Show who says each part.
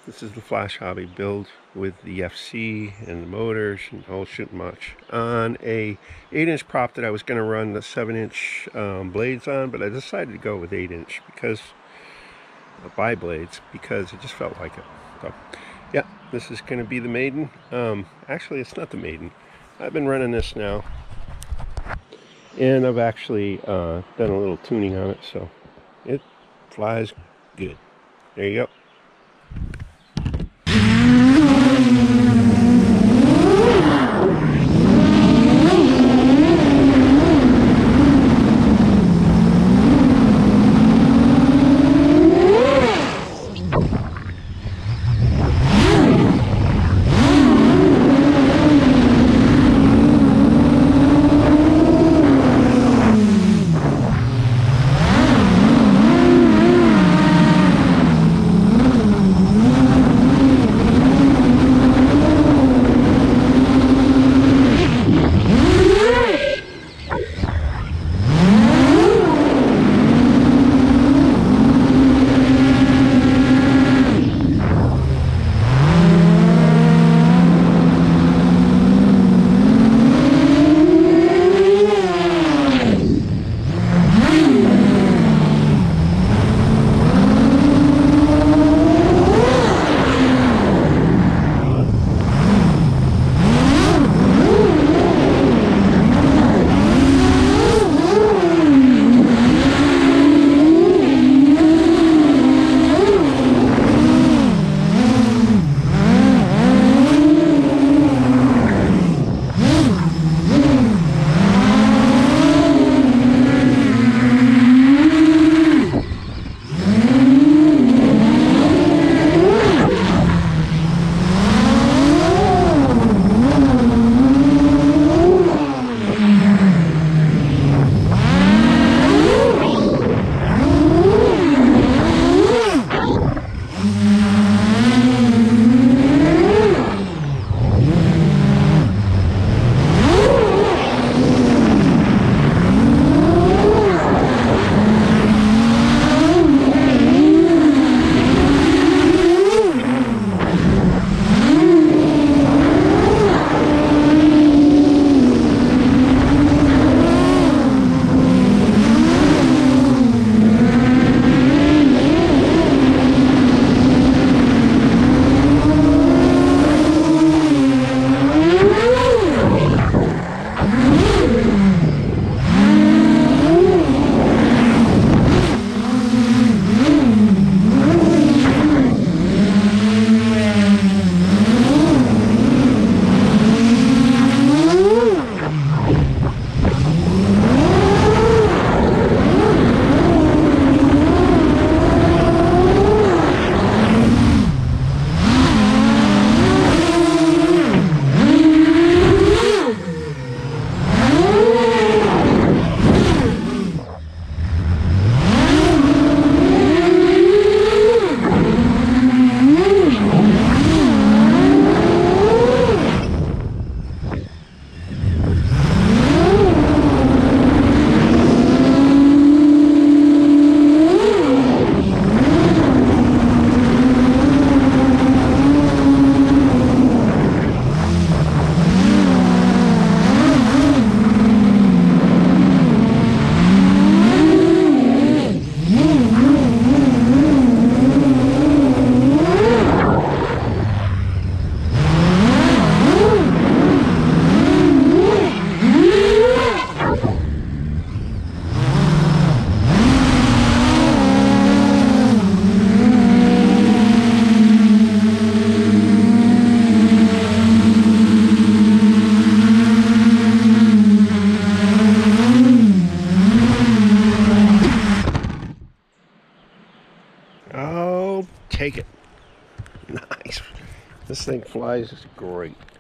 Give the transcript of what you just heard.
Speaker 1: This is the Flash Hobby build with the FC and the motors and the whole shit much on a 8-inch prop that I was going to run the 7-inch blades on, but I decided to go with 8-inch because bi-blades because it just felt like it. So yeah, this is going to be the maiden. Actually, it's not the maiden. I've been running this now, and I've actually done a little tuning on it, so it flies good. There you go. Oh, take it. Nice. This thing flies great.